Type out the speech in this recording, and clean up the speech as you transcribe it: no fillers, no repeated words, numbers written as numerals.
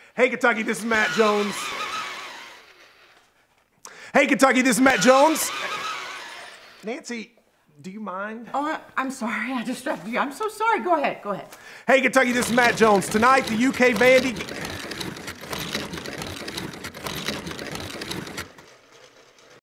Hey, Kentucky, this is Matt Jones. Hey, Kentucky, this is Matt Jones. Nancy, do you mind? Oh, I'm sorry. I distracted you. I'm so sorry. Go ahead. Go ahead. Hey, Kentucky, this is Matt Jones. Tonight, the UK Vandy...